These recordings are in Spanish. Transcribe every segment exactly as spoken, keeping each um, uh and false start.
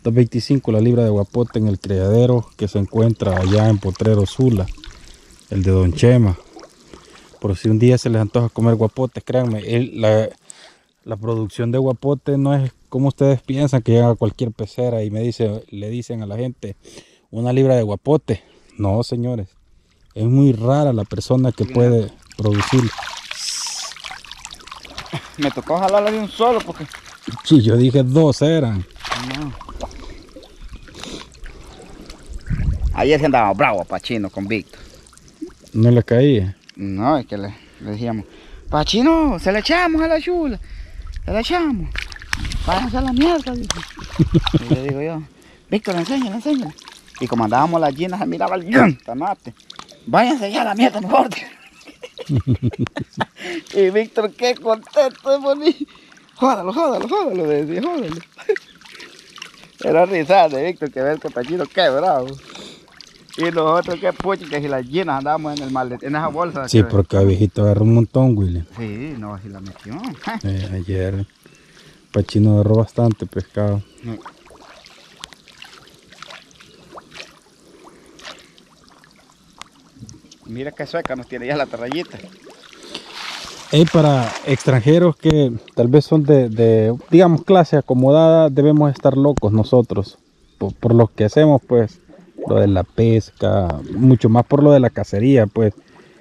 dos veinticinco la libra de guapote en el criadero que se encuentra allá en Potrero Sula, el de Don Chema. Por si un día se les antoja comer guapote, créanme, el, la, la producción de guapote no es como ustedes piensan, que llega a cualquier pecera y me dice, le dicen a la gente una libra de guapote. No, señores, es muy rara la persona que puede producir. Me tocó jalarla de un solo porque... Sí, yo dije dos eran. No. Ayer se andaba bravo Pachino con Víctor. No le caía. No, es que le, le decíamos, Pachino, se le echamos a la chula, se le echamos. Váyanse a la mierda, dice. Y le digo yo, Víctor, enséñale, enséñale. Y como andábamos las llenas, se miraba el tanate. Váyanse ya a la mierda mejor. Y Víctor, qué contento de morir. Jódalo, jódalo, jódalo, decía, jódalo. Era risa de Víctor que ver que Pachino qué bravo. Y nosotros qué puchi, que si las llenas andábamos en el malet, en esa bolsa. Sí, que... porque el viejito agarró un montón, William. Sí, no, si la metió. Eh, ayer Pachino agarró bastante pescado. Sí. Mira qué sueca nos tiene ya la tarrayita. Hey, para extranjeros que tal vez son de, de, digamos, clase acomodada, debemos estar locos nosotros. Por, por lo que hacemos, pues, lo de la pesca, mucho más por lo de la cacería, pues.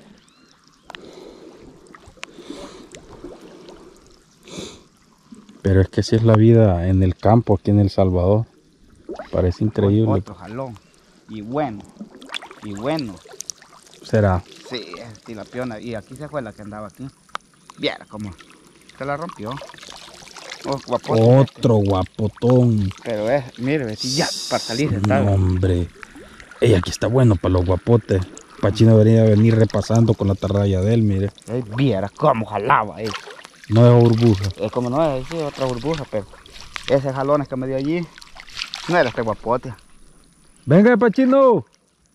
Pero es que si es la vida en el campo, aquí en El Salvador. Parece increíble. Otro jalón. Y bueno, y bueno. ¿Será? Sí, es tilapiona. Y aquí se fue la que andaba aquí. Viera cómo se la rompió. Oh, guapote, Otro este. guapotón. Pero es, mire, si ya, para salir No, hombre. Ey, aquí está bueno para los guapotes. Pachino debería venir repasando con la tarraya de él, mire. Ey, viera cómo jalaba. Ey. No es burbuja. Es como no es, sí, otra burbuja, pero ese jalones que me dio allí no era este guapote. Venga, Pachino.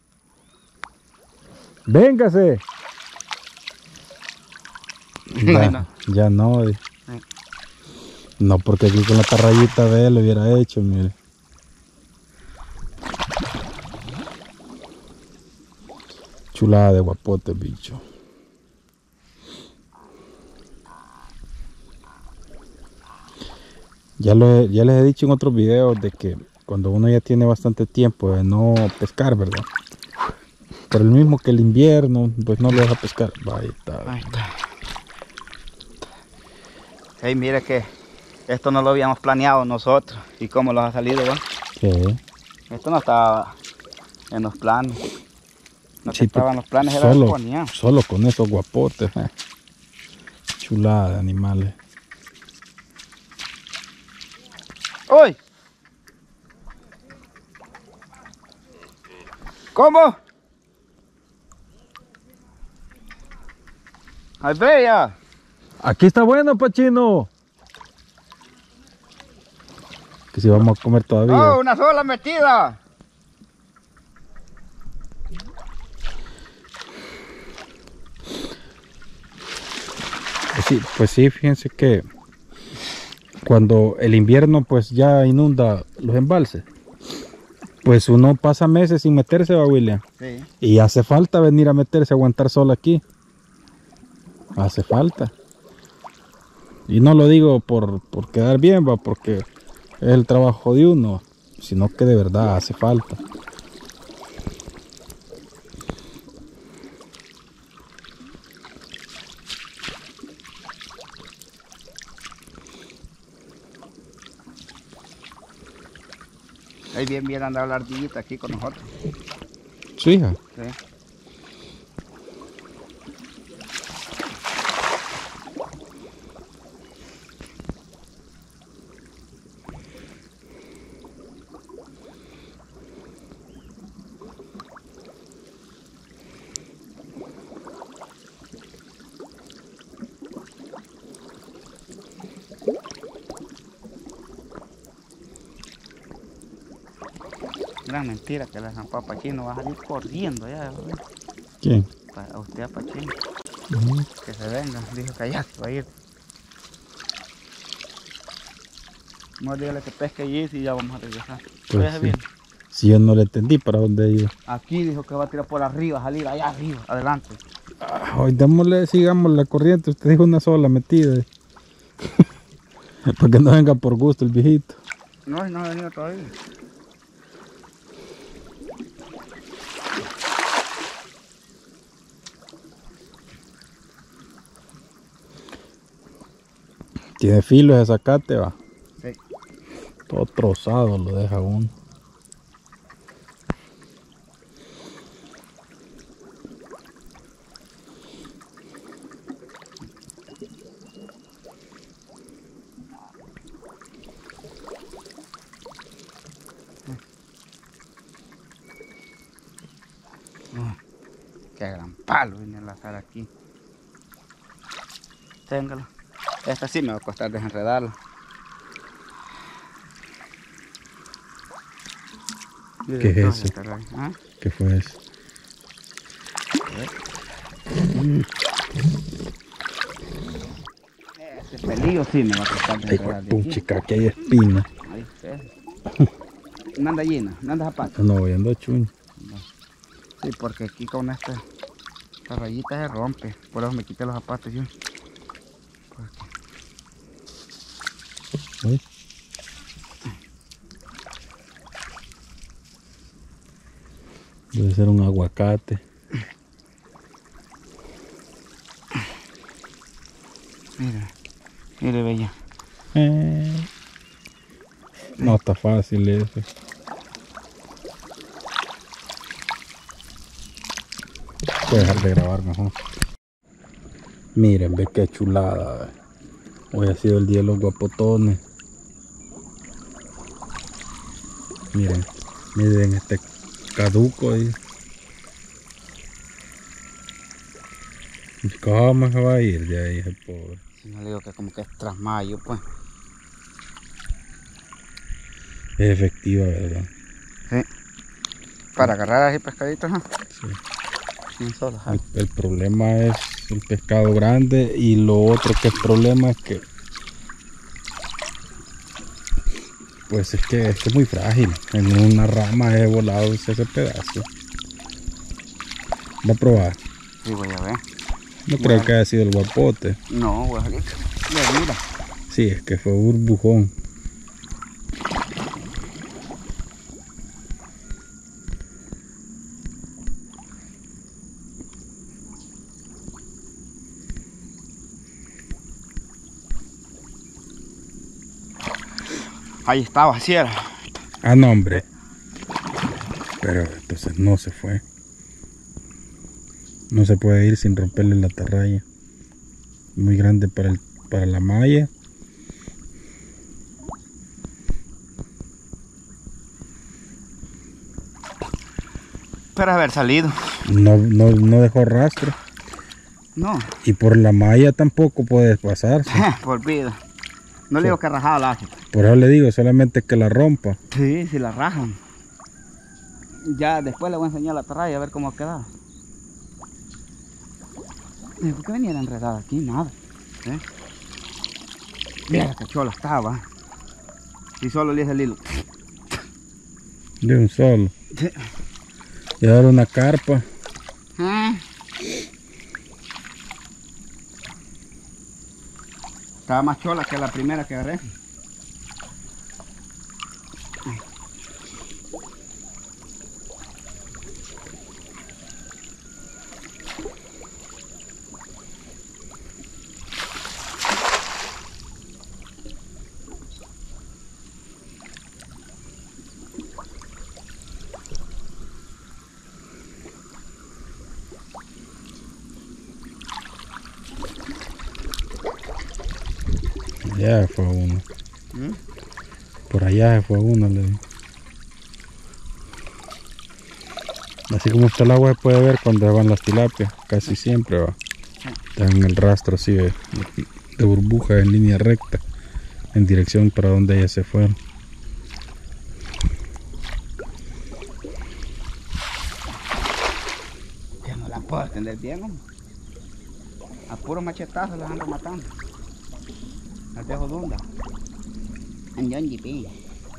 Véngase. Ya no, ya no. Eh. Sí. No, porque aquí con la tarrayita de él lo hubiera hecho, mire. Chulada de guapote, bicho. Ya, lo he, ya les he dicho en otros videos de que cuando uno ya tiene bastante tiempo de no pescar, ¿verdad? Por el mismo que el invierno, pues no lo deja pescar. Ahí está. Ahí está. Hey, mire que esto no lo habíamos planeado nosotros. ¿Y cómo nos ha salido, va? ¿Qué? Esto no estaba en los planes. No Sí, estaba en los planes, era solo, ponía. solo con esos guapotes. Eh. Chulada de animales. ¡Uy! ¿Cómo? ¡Ay, bella! Aquí está bueno, Pachino. Que si vamos a comer todavía. ¡Oh, una sola metida! Pues sí, pues sí, fíjense que cuando el invierno pues ya inunda los embalses, pues uno pasa meses sin meterse, va, William. Sí. Y hace falta venir a meterse, a aguantar sol aquí. Hace falta. Y no lo digo por, por quedar bien, va, porque es el trabajo de uno, sino que de verdad hace falta. Ahí bien, bien andaba la ardillita aquí con nosotros. ¿Su hija? Sí. Gran mentira que la zampa Pachino va a salir corriendo allá. ¿Quién? A usted a Pachino. Uh-huh. Que se venga, dijo que allá se va a ir. Vamos a dígale que pesque allí y ya vamos a regresar. Pues Oye, sí. bien. Si yo no le entendí para dónde iba. Aquí dijo que va a tirar por arriba, salir allá arriba, adelante. Ah, hoy démosle, sigamos la corriente. Usted dijo una sola metida. Para que no venga por gusto el viejito. No, no ha venido todavía. Tiene filo ese zacate, va. Sí. Todo trozado lo deja uno. Qué gran palo viene a lazar aquí. Téngalo. Esta sí me va a costar desenredarla. ¿Qué es eso? ¿Ah? ¿Qué fue eso? Este pelillo sí me va a costar Ay, desenredar de aquí. puchica, aquí hay espina. Ahí, sí. No anda llena, no anda zapato. No, voy ando chuño. Sí, porque aquí con esta, esta rayita se rompe. Por eso me quité los zapatos yo. Uy. Debe ser un aguacate. Mire, mire, bella. Eh, no está fácil eso. Voy a dejar de grabar mejor. Miren, ve qué chulada. Ve. Hoy ha sido el día de los guapotones. Miren, miren este caduco ahí. ¿Cómo se va a ir de ahí el pobre? Si no le digo que como que es tras mayo, pues. Es efectiva, ¿verdad? Sí. Para agarrar así pescaditos, ¿no? Sí. Un solo, El, el problema es el pescado grande y lo otro que el problema es que pues es que es que es muy frágil. En una rama he volado y se hace pedazo. Va a probar. Sí, voy a ver. No Voy creo a- que haya sido el guapote. No, voy a salir. Le mira. Sí, es que fue burbujón. Ahí estaba, así era. Ah, no, hombre. Pero entonces no se fue. No se puede ir sin romperle la atarraya. Muy grande para, el, para la malla. Espera haber salido. No, no, no dejó rastro. No, Y por la malla tampoco puedes pasarse. por vida. No Sí. le digo que rajaba la hace. Por eso le digo, solamente que la rompa. Sí, si la rajan. Ya después le voy a enseñar la atarraya a ver cómo queda. ¿Por qué venía enredada aquí? Nada. ¿Eh? Mira la cachola estaba. Y solo le hice el hilo. De un solo. Sí. Y ahora una carpa. Ah. Estaba más chola que la primera que agarré. Ya se fue uno. ¿Mm? Por allá se fue uno. Le digo. Así como está el agua se puede ver cuando van las tilapias. Casi siempre va. Están en el rastro así de, de burbuja en línea recta. En dirección para donde ellas se fueron. Que no la puedo atender bien, hombre. A puro machetazo las ando matando. Las dejo dundas. En John G P.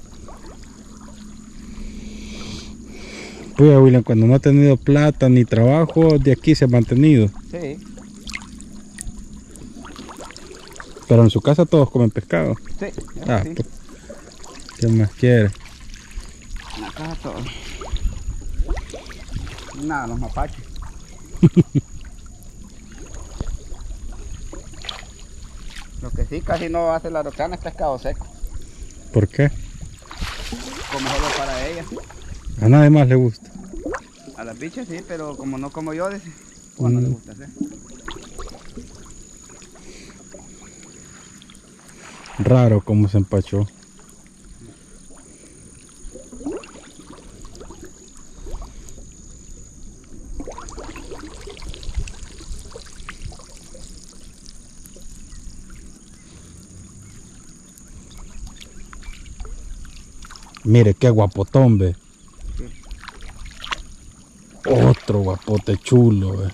Pues William, cuando no ha tenido plata ni trabajo, de aquí se ha mantenido. Sí. Pero en su casa todos comen pescado. Sí. Ah, sí. pues, ¿qué más quiere? En la casa todo. Nada, los mapaches. Lo que sí casi no hace la Roxana es pescado seco. ¿Por qué? Como solo para ella. A nadie más le gusta. A las bichas sí, pero como no como yo, dice, pues no Mm. le gusta hacer. Raro cómo se empachó. Mire qué guapotón, ve. Sí. Otro guapote chulo, ve.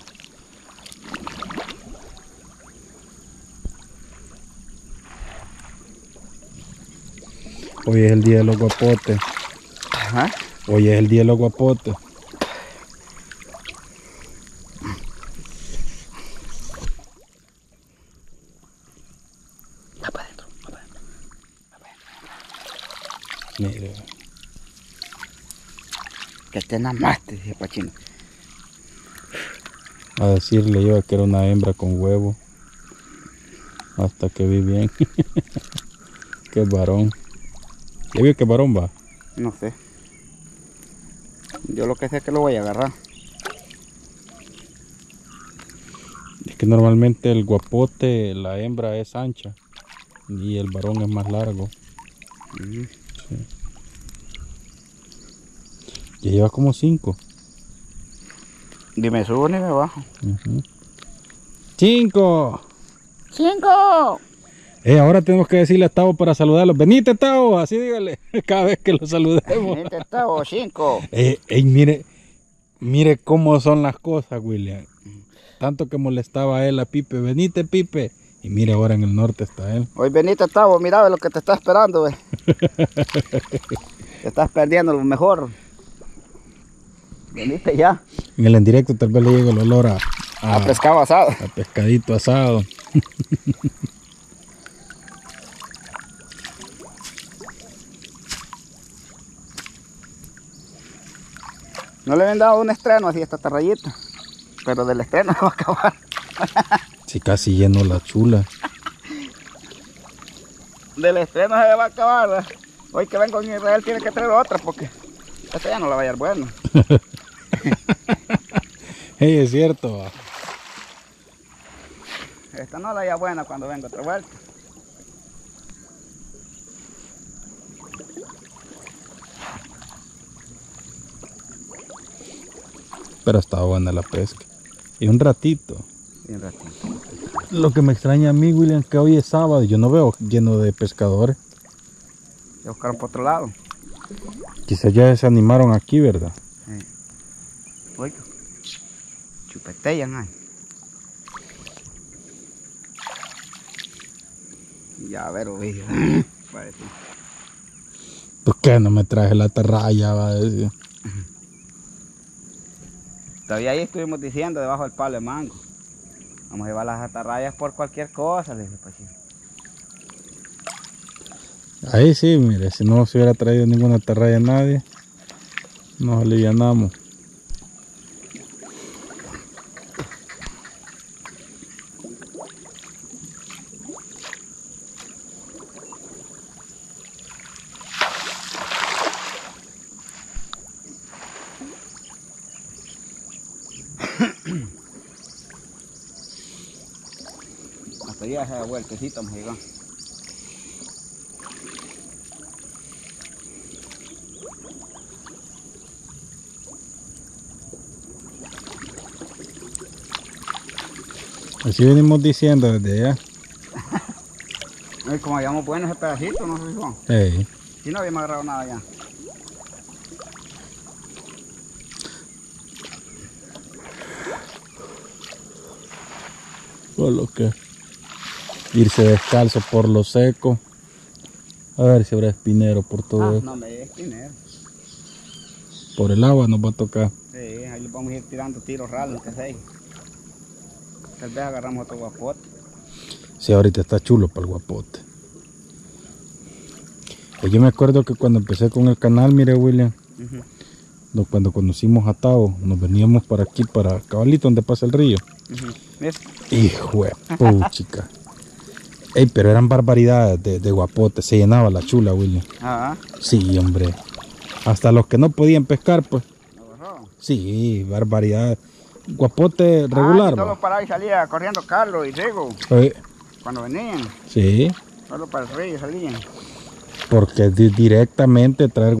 Hoy es el día de los guapotes. Ajá. Hoy es el día de los guapotes. Va para adentro, va para adentro. Mire. Que te namaste, dice Pachino. A decirle yo que era una hembra con huevo. Hasta que vi bien. Que es varón. ¿Ya vio que varón va? No sé. Yo lo que sé es que lo voy a agarrar. Es que normalmente el guapote, la hembra es ancha. Y el varón es más largo. Uh-huh. Sí. Ya lleva como cinco. Ni me subo ni me bajo. Uh-huh. ¡Cinco! ¡Cinco! Eh, ahora tenemos que decirle a Tavo para saludarlo. Venite, Tavo, así dígale cada vez que lo saludemos. Venite, Tavo, cinco. Eh, eh, mire, mire cómo son las cosas, William. Tanto que molestaba a él a Pipe. Venite, Pipe. Y mire, ahora en el norte está él. Hoy venite, Tavo, mira ve lo que te está esperando, ve. Te estás perdiendo lo mejor. Venite ya. En el en directo tal vez le llegue el olor a, a, A pescado asado. a pescadito asado. No le habían dado un estreno así a esta tarrayita. Pero del estreno se va a acabar. Sí, casi lleno la chula. Del estreno se va a acabar, ¿verdad? Hoy que vengo en Israel tiene que traer otra porque esta ya no la va a hallar buena. Hey, es cierto. Va. Esta no la halla buena cuando vengo otra vuelta. Pero estaba buena la pesca. Y un ratito. Y un ratito. Lo que me extraña a mí, William, que hoy es sábado y yo no veo lleno de pescadores. Ya buscaron por otro lado. Quizás ya se animaron aquí, ¿verdad? Sí. Oiga, chupetellan ahí. Ya, a ver, oiga. Parece. ¿Por qué no me traje la atarraya? Va a decir. Todavía ahí estuvimos diciendo debajo del palo de mango. Vamos a llevar las atarrayas por cualquier cosa, le dije Pachino. Ahí sí, mire, si no se hubiera traído ninguna atarraya a nadie, nos alivianamos. Hasta allá esa vueltecita vamos a llegar. Así venimos diciendo desde allá. Ay, como habíamos buenos ese pedacito, no sé si Juan. Hey. Si no habíamos agarrado nada ya. Por lo que irse descalzo por lo seco A ver si habrá espinero por todo Ah, esto. no, me es dinero. Por el agua nos va a tocar. Sí, ahí le vamos a ir tirando tiros raros, que sé. Tal vez agarramos otro guapote. Sí, ahorita está chulo para el guapote. Pues yo me acuerdo que cuando empecé con el canal, mire William, Uh-huh. no, cuando conocimos a Tao, nos veníamos para aquí, para Cabalito, donde pasa el río. Uh-huh. ¿Ves? Hijo de puchica. Ey, pero eran barbaridades de, de guapote, se llenaba la chula, William. Ah, Sí, hombre. Hasta los que no podían pescar, pues. ¿lo agarró? Sí, barbaridad. Guapote regular, Ah, solo va. para ahí salía corriendo Carlos y Rigo, Eh, cuando venían. sí, Solo para el río salían. porque di- directamente traer